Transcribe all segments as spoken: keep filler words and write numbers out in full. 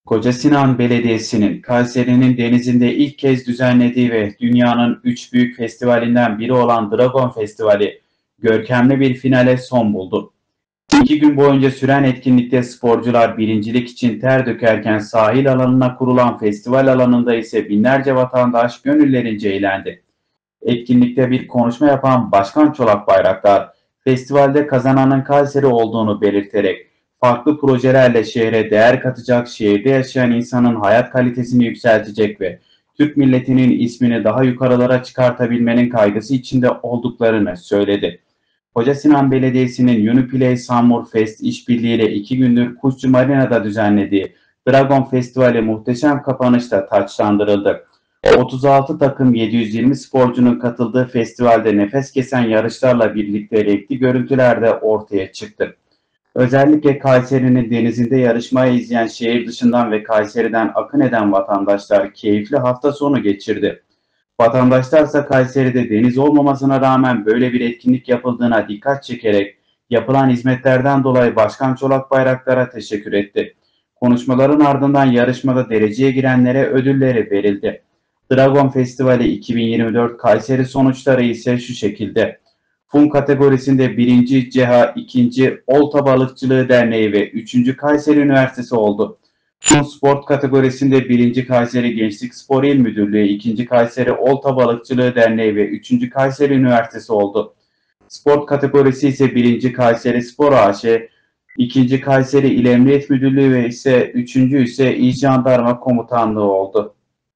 Kocasinan Belediyesi'nin Kayseri'nin denizinde ilk kez düzenlediği ve dünyanın üç büyük festivalinden biri olan Dragon Festivali görkemli bir finale son buldu. İki gün boyunca süren etkinlikte sporcular birincilik için ter dökerken sahil alanına kurulan festival alanında ise binlerce vatandaş gönüllerince eğlendi. Etkinlikte bir konuşma yapan Başkan Çolak Bayraktar, festivalde kazananın Kayseri olduğunu belirterek farklı projelerle şehre değer katacak, şehirde yaşayan insanın hayat kalitesini yükseltecek ve Türk milletinin ismini daha yukarılara çıkartabilmenin kaygısı içinde olduklarını söyledi. Kocasinan Belediyesi'nin Uniplay Summer Fest işbirliğiyle iki gündür Kuşçu Marina'da düzenlediği Dragon Festivali muhteşem kapanışta taçlandırıldı. otuz altı takım yedi yüz yirmi sporcunun katıldığı festivalde nefes kesen yarışlarla birlikte renkli görüntüler de ortaya çıktı. Özellikle Kayseri'nin denizinde yarışmayı izleyen şehir dışından ve Kayseri'den akın eden vatandaşlar keyifli hafta sonu geçirdi. Vatandaşlarsa Kayseri'de deniz olmamasına rağmen böyle bir etkinlik yapıldığına dikkat çekerek yapılan hizmetlerden dolayı Başkan Çolak Bayraktar'a teşekkür etti. Konuşmaların ardından yarışmada dereceye girenlere ödülleri verildi. Dragon Festivali iki bin yirmi dört Kayseri sonuçları ise şu şekilde. Fun kategorisinde birinci CEHA, ikinci Olta Balıkçılığı Derneği ve üçüncü Kayseri Üniversitesi oldu. Fun Sport kategorisinde birinci Kayseri Gençlik Spor İl Müdürlüğü, ikinci Kayseri Olta Balıkçılığı Derneği ve üçüncü Kayseri Üniversitesi oldu. Sport kategorisi ise birinci Kayseri Spor A Ş, ikinci Kayseri İl Emniyet Müdürlüğü ve ise üçüncü ise İl Jandarma Komutanlığı oldu.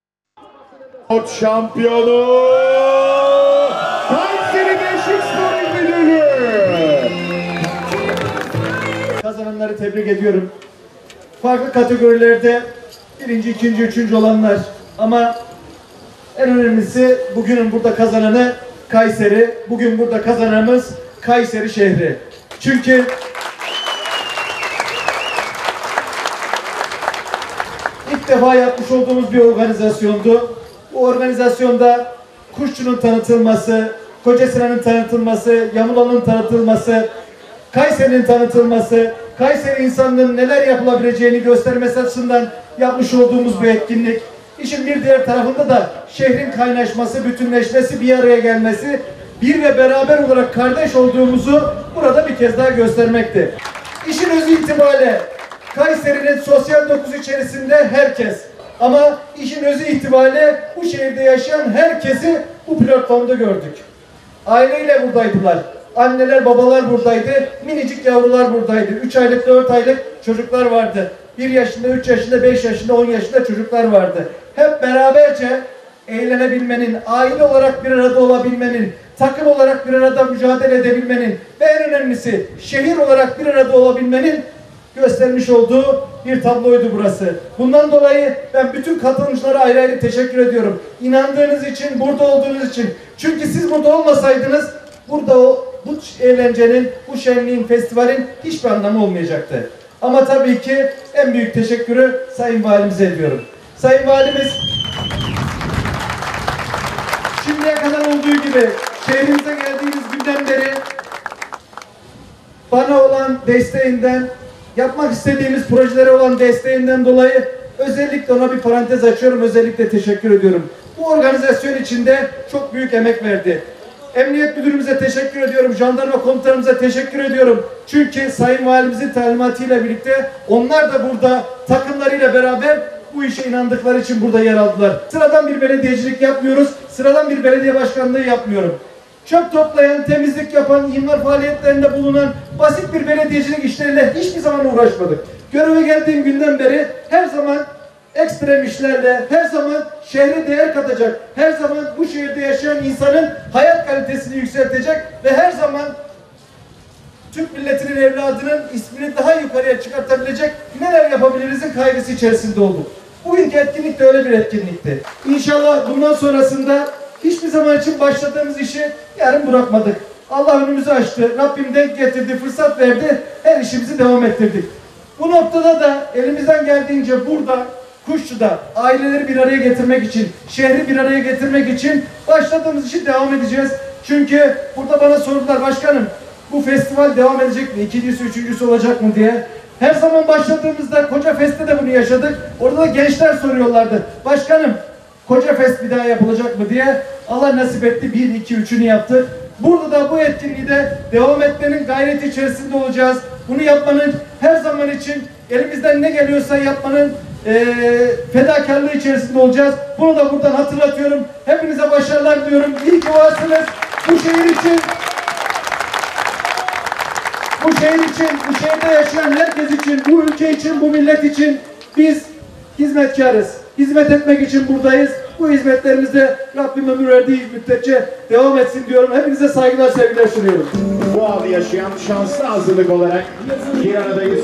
Şampiyonu Kayseri Gençlik Spor İl Müdürlüğü. Kazananları tebrik ediyorum. Farklı kategorilerde birinci, ikinci, üçüncü olanlar ama en önemlisi bugünün burada kazananı Kayseri. Bugün burada kazananımız Kayseri şehri. Çünkü ilk defa yapmış olduğumuz bir organizasyondu. Bu organizasyonda Kuşçu'nun tanıtılması, Kocasinan'ın tanıtılması, Yamulan'ın tanıtılması, Kayseri'nin tanıtılması, Kayseri insanının neler yapılabileceğini göstermesi açısından yapmış olduğumuz bir etkinlik. İşin bir diğer tarafında da şehrin kaynaşması, bütünleşmesi, bir araya gelmesi, bir ve beraber olarak kardeş olduğumuzu burada bir kez daha göstermekti. İşin özü itibariyle Kayseri'nin sosyal dokusu içerisinde herkes, ama işin özü itibariyle bu şehirde yaşayan herkesi bu platformda gördük. Aileyle buradaydılar. Anneler, babalar buradaydı. Minicik yavrular buradaydı. üç aylık, dört aylık çocuklar vardı. bir yaşında, üç yaşında, beş yaşında, on yaşında çocuklar vardı. Hep beraberce eğlenebilmenin, aile olarak bir arada olabilmenin, takım olarak bir arada mücadele edebilmenin ve en önemlisi şehir olarak bir arada olabilmenin göstermiş olduğu bir tabloydu burası. Bundan dolayı ben bütün katılımcılara ayrı ayrı teşekkür ediyorum. İnandığınız için, burada olduğunuz için. Çünkü siz burada olmasaydınız burada o bu eğlencenin, bu şenliğin, festivalin hiçbir anlamı olmayacaktı. Ama tabii ki en büyük teşekkürü Sayın Valimize ediyorum. Sayın Valimiz şimdiye kadar olduğu gibi şehrimize geldiğimiz günden beri bana olan desteğinden, yapmak istediğimiz projelere olan desteğinden dolayı özellikle ona bir parantez açıyorum, özellikle teşekkür ediyorum. Bu organizasyon içinde çok büyük emek verdi. Emniyet Müdürümüze teşekkür ediyorum, Jandarma Komutanımıza teşekkür ediyorum. Çünkü Sayın Valimizin talimatıyla birlikte onlar da burada takımlarıyla beraber bu işe inandıkları için burada yer aldılar. Sıradan bir belediyecilik yapmıyoruz, sıradan bir belediye başkanlığı yapmıyorum. Çöp toplayan, temizlik yapan, imar faaliyetlerinde bulunan basit bir belediyecilik işleriyle hiçbir zaman uğraşmadık. Göreve geldiğim günden beri her zaman ekstrem işlerle, her zaman şehre değer katacak, her zaman bu şehirde yaşayan insanın hayat kalitesini yükseltecek ve her zaman Türk milletinin evladının ismini daha yukarıya çıkartabilecek neler yapabilirizin kaygısı içerisinde olduk. Bugünkü etkinlik de öyle bir etkinlikti. İnşallah bundan sonrasında hiçbir zaman için başladığımız işi yarım bırakmadık. Allah önümüzü açtı, Rabbim denk getirdi, fırsat verdi, her işimizi devam ettirdik. Bu noktada da elimizden geldiğince burada, Kuşçu'da aileleri bir araya getirmek için, şehri bir araya getirmek için başladığımız işi devam edeceğiz. Çünkü burada bana sordular, başkanım bu festival devam edecek mi? İkincisi, üçüncüsü olacak mı diye. Her zaman başladığımızda Koca Fest'te de bunu yaşadık. Orada da gençler soruyorlardı. Başkanım, Koca Fest bir daha yapılacak mı diye. Allah nasip etti. Bir, iki, üçünü yaptık. Burada da bu etkinliği de devam etmenin gayreti içerisinde olacağız. Bunu yapmanın her zaman için elimizden ne geliyorsa yapmanın e, fedakarlığı içerisinde olacağız. Bunu da buradan hatırlatıyorum. Hepinize başarılar diliyorum. İyi ki varsınız. Bu şehir için, bu şehir için, bu şehirde yaşayan herkes için, bu ülke için, bu millet için biz hizmetkarız. Hizmet etmek için buradayız. Bu hizmetlerimizde Rabbim ömür verdiği müddetçe devam etsin diyorum. Hepinize saygılar, sevgiler sunuyorum. Bu adı yaşayan şanslı hazırlık olarak bir aradayız.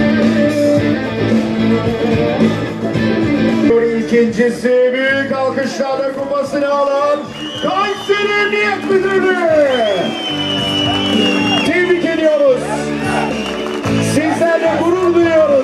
İkincisi büyük alkışlarla kupasını alan Kayseri Emniyet Müdürlüğü. Tebrik ediyoruz. Sizlerle gurur duyuyoruz.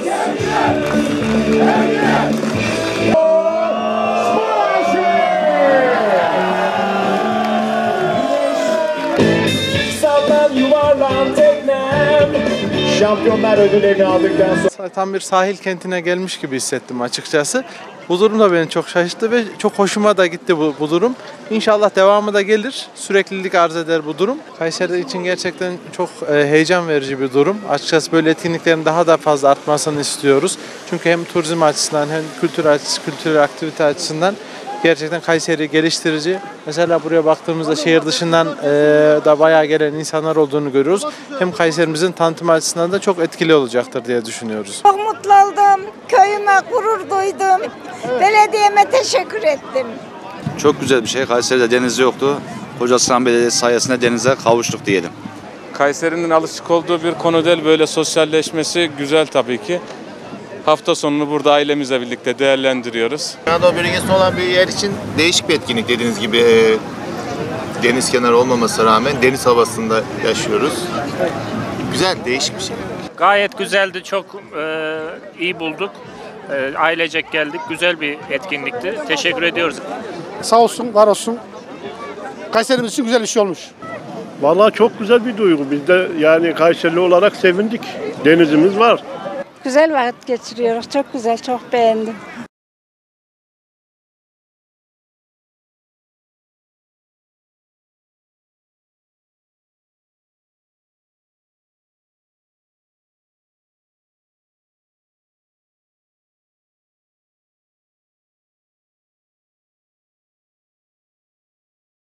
Yuvarlan teknem. Şampiyonlar ödüllerini aldıktan sonra Tam bir sahil kentine gelmiş gibi hissettim açıkçası. Bu durum da beni çok şaşırttı ve çok hoşuma da gitti bu, bu durum. İnşallah devamı da gelir. Süreklilik arz eder bu durum. Kayseri için gerçekten çok e, heyecan verici bir durum. Açıkçası böyle etkinliklerin daha da fazla artmasını istiyoruz. Çünkü hem turizm açısından hem kültür açısı, kültürel aktivite açısından gerçekten Kayseri geliştirici. Mesela buraya baktığımızda şehir dışından e, da bayağı gelen insanlar olduğunu görüyoruz. Hem Kayserimizin tanıtım açısından da çok etkili olacaktır diye düşünüyoruz. Çok mutlu oldum. Köyüme gurur duydum. Belediyeme teşekkür ettim. Çok güzel bir şey. Kayseri'de deniz yoktu. Kocasinan Belediyesi sayesinde denize kavuştuk diyelim. Kayseri'nin alışık olduğu bir konu değil, böyle sosyalleşmesi güzel tabii ki. Hafta sonunu burada ailemizle birlikte değerlendiriyoruz. Anadolu bölgesinde olan bir yer için değişik bir etkinlik, dediğiniz gibi e, deniz kenarı olmamasına rağmen deniz havasında yaşıyoruz. Güzel, değişik bir şey. Gayet güzeldi, çok e, iyi bulduk. E, ailecek geldik, güzel bir etkinlikti. Teşekkür ediyoruz. Sağ olsun, var olsun. Kayserimiz için güzel iş olmuş. Vallahi çok güzel bir duygu. Biz de yani Kayserili olarak sevindik. Denizimiz var. Güzel vakit geçiriyoruz. Çok güzel, çok beğendim.